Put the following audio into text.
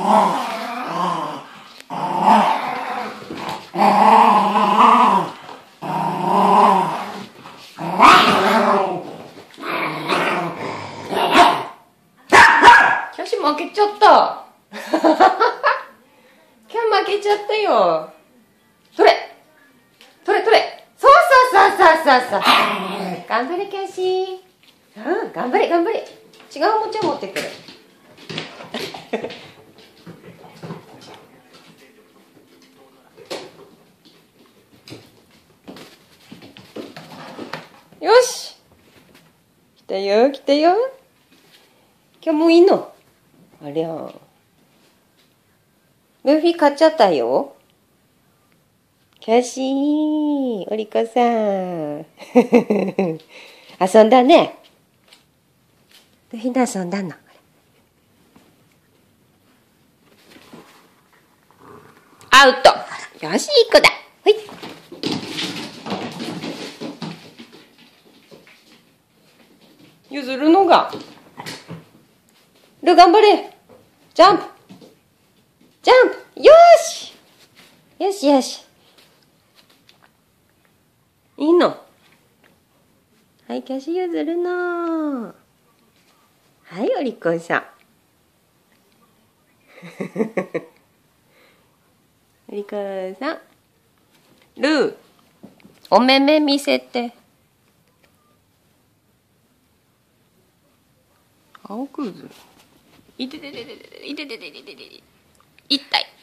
キャシ負けちゃった。キャ負けちゃったよ。取れ取れ取れ。そうそうそうそうそうそう。頑張れキャシ。うん、頑張れ頑張れ。違うおもちゃ持ってくる。よし。来たよ来たよ。今日もういいの？ありゃ。ルフィ買っちゃったよ。キャシー、おりこさん。遊んだね。ルフィと遊んだの。アウト。よし、いい子だ。ほい。譲るのが。ル頑張れ。ジャンプ。ジャンプ。よし。よしよし。いいの。はい、キャシー譲るの。はい、お利口さん。お利口さん。ルー、お目目見せて。青くず。いてててててててててててて。痛い。